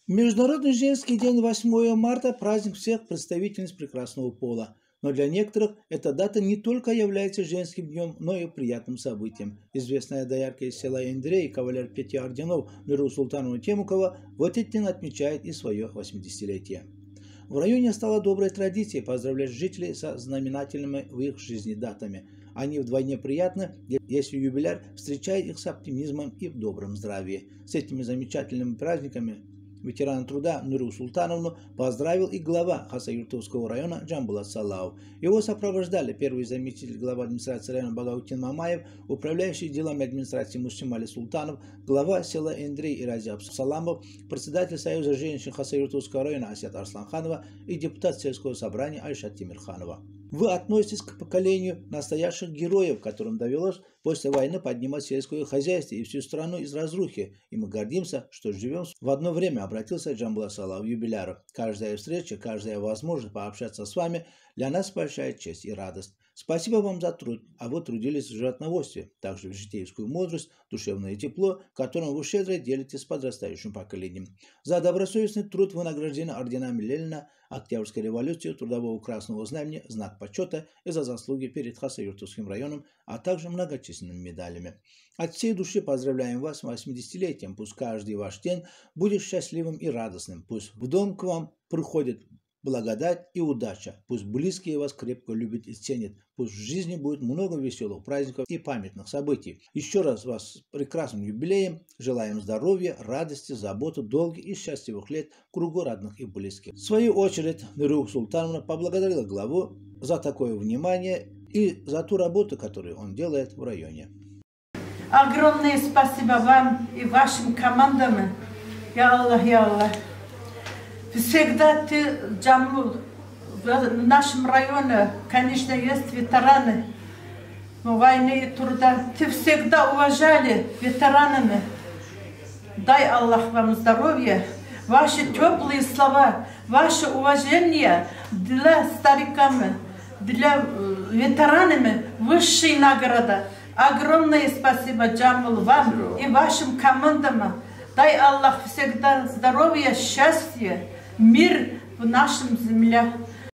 Международный женский день 8 марта – праздник всех представительниц прекрасного пола. Но для некоторых эта дата не только является женским днем, но и приятным событием. Известная доярка из села Эндрей, кавалер 5 орденов Нуру Султанова Темукова в этот день отмечает и свое 80-летие. В районе стала доброй традицией поздравлять жителей со знаменательными в их жизни датами. Они вдвойне приятны, если юбиляр встречает их с оптимизмом и в добром здравии. С этими замечательными праздниками ветерана труда Нуру Султановну поздравил и глава Хасавюртовского района Джамбулат Салау. Его сопровождали первый заместитель главы администрации района Багаутин Мамаев, управляющий делами администрации Мусим Али Султанов, глава села Эндрей Ирази Абсаламов, председатель Союза женщин Хасавюртовского района Асят Арсланханова и депутат сельского собрания Айшат Тимирханова. Вы относитесь к поколению настоящих героев, которым довелось после войны поднимать сельское хозяйство и всю страну из разрухи. И мы гордимся, что живем в одно время, обратился Джамбулат Салау юбиляру. Каждая встреча, каждая возможность пообщаться с вами для нас большая честь и радость. Спасибо вам за труд, а вы трудились в животноводстве, также в житейскую мудрость, душевное тепло, которым вы щедро делитесь с подрастающим поколением. За добросовестный труд вы награждены орденами Ленина, Октябрьской революции, Трудового Красного Знамени, знак почета и за заслуги перед Хасавюртовским районом, а также многочисленными медалями. От всей души поздравляем вас с 80-летием. Пусть каждый ваш день будет счастливым и радостным. Пусть в дом к вам приходит благодать и удача. Пусть близкие вас крепко любят и ценят. Пусть в жизни будет много веселых праздников и памятных событий. Еще раз вас с прекрасным юбилеем. Желаем здоровья, радости, заботы, долгих и счастливых лет в кругу родных и близких. В свою очередь, Нуру Султановна поблагодарила главу за такое внимание и за ту работу, которую он делает в районе. Огромное спасибо вам и вашим командам. Я Аллах, я Аллах. Всегда ты, Джамул, в нашем районе, конечно, есть ветераны войны и труда. Ты всегда уважали ветеранами. Дай Аллах вам здоровья, ваши теплые слова, ваше уважение для стариками, для ветеранами высшая награда. Огромное спасибо, Джамул, вам и вашим командам. Дай Аллах всегда здоровья, счастья, мир в нашем земле.